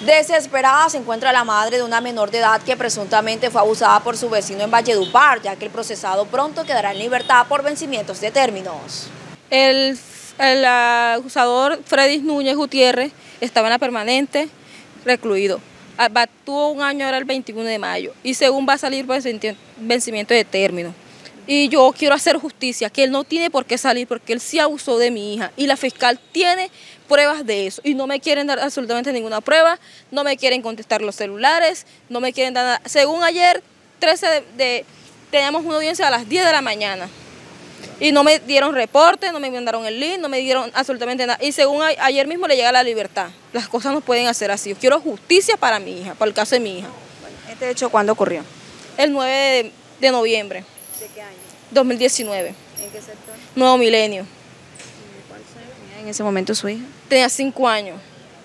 Desesperada se encuentra la madre de una menor de edad que presuntamente fue abusada por su vecino en Valledupar, ya que el procesado pronto quedará en libertad por vencimientos de términos. El acusador Freddy Núñez Gutiérrez estaba en la permanente recluido. Tuvo un año, era el 21 de mayo, y según va a salir por vencimiento de término. Y yo quiero hacer justicia, que él no tiene por qué salir porque él sí abusó de mi hija y la fiscal tiene pruebas de eso y no me quieren dar absolutamente ninguna prueba, no me quieren contestar los celulares, no me quieren dar nada. Según ayer, teníamos una audiencia a las 10 de la mañana y no me dieron reporte, no me mandaron el link, no me dieron absolutamente nada. Y según ayer mismo le llega la libertad. Las cosas no pueden hacer así. Yo quiero justicia para mi hija, para el caso de mi hija. Bueno, ¿este hecho cuándo ocurrió? El 9 de noviembre. ¿De qué año? 2019. ¿En qué sector? Nuevo Milenio. ¿Cuál tenía en ese momento su hija? Tenía 5 años.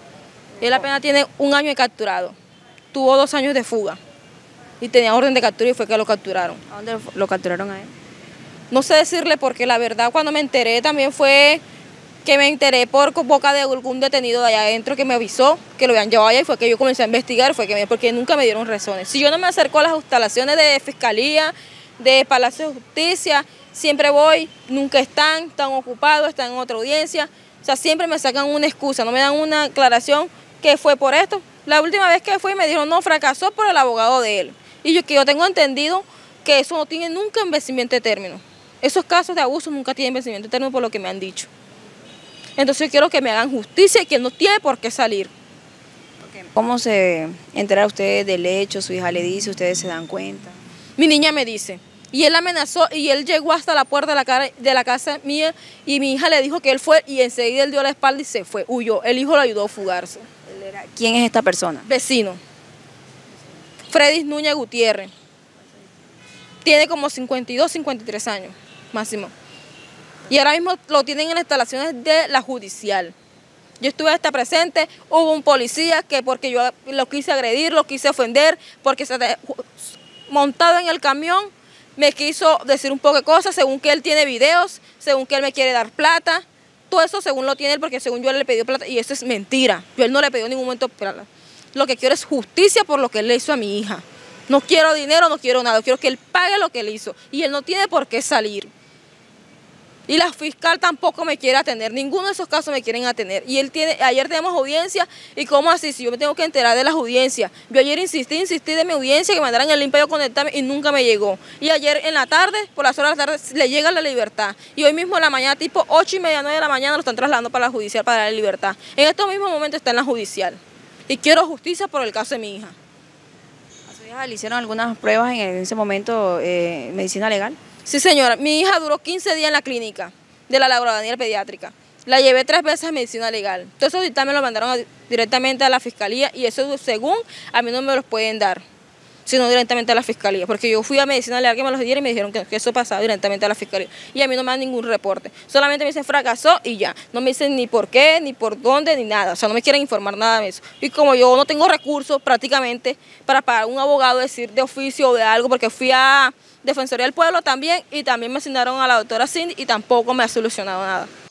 Él apenas tiene 1 año de capturado. Tuvo 2 años de fuga. Y tenía orden de captura y fue que lo capturaron. ¿A dónde lo capturaron a él? No sé decirle porque la verdad cuando me enteré también fue que me enteré por boca de algún detenido de allá adentro que me avisó que lo habían llevado allá y fue que yo comencé a investigar, porque nunca me dieron razones. Si yo no me acerco a las instalaciones de fiscalía, de Palacio de Justicia, siempre voy, nunca están ocupados, están en otra audiencia, o sea, siempre me sacan una excusa, no me dan una aclaración que fue por esto. La última vez que fui me dijeron, no, fracasó por el abogado de él. Y yo tengo entendido que eso no tiene nunca vencimiento de término. Esos casos de abuso nunca tienen vencimiento de término por lo que me han dicho. Entonces yo quiero que me hagan justicia y que él no tiene por qué salir. ¿Cómo se entera usted del hecho? ¿Su hija le dice? ¿Ustedes se dan cuenta? Mi niña me dice. Y él amenazó y él llegó hasta la puerta de la casa mía y mi hija le dijo que él fue y enseguida él dio la espalda y se fue, huyó. El hijo lo ayudó a fugarse. ¿Quién es esta persona? Vecino. Freddy Núñez Gutiérrez. Tiene como 52, 53 años, máximo. Y ahora mismo lo tienen en las instalaciones de la judicial. Yo estuve hasta presente, hubo un policía que porque yo lo quise agredir, lo quise ofender, porque montado en el camión me quiso decir un poco de cosas, según que él tiene videos, según que él me quiere dar plata. Todo eso según lo tiene él, porque según yo le pidió plata, y eso es mentira. Yo él no le pidió en ningún momento plata. Lo que quiero es justicia por lo que él le hizo a mi hija. No quiero dinero, no quiero nada, quiero que él pague lo que él hizo. Y él no tiene por qué salir. Y la fiscal tampoco me quiere atender, ninguno de esos casos me quieren atender. Y ayer tenemos audiencia, y ¿cómo así? Si yo me tengo que enterar de las audiencias. Yo ayer insistí de mi audiencia, que me mandaran el link para yo conectarme, y nunca me llegó. Y ayer en la tarde, por las horas de la tarde, le llega la libertad. Y hoy mismo en la mañana, tipo 8:30, 9 de la mañana, lo están trasladando para la judicial para darle libertad. En estos mismos momentos está en la judicial. Y quiero justicia por el caso de mi hija. ¿A su hija le hicieron algunas pruebas en ese momento, medicina legal? Sí, señora. Mi hija duró 15 días en la clínica de la Laura Daniel Pediátrica. La llevé 3 veces a medicina legal. Todos esos dictámenes lo mandaron directamente a la fiscalía y eso según a mí no me los pueden dar, sino directamente a la fiscalía. Porque yo fui a medicina legal que me los dieron y me dijeron que eso pasaba directamente a la fiscalía. Y a mí no me dan ningún reporte. Solamente me dicen fracasó y ya. No me dicen ni por qué, ni por dónde, ni nada. O sea, no me quieren informar nada de eso. Y como yo no tengo recursos prácticamente para pagar un abogado, decir de oficio o de algo, porque fui a Defensoría del Pueblo también y también me asignaron a la doctora Cindy y tampoco me ha solucionado nada.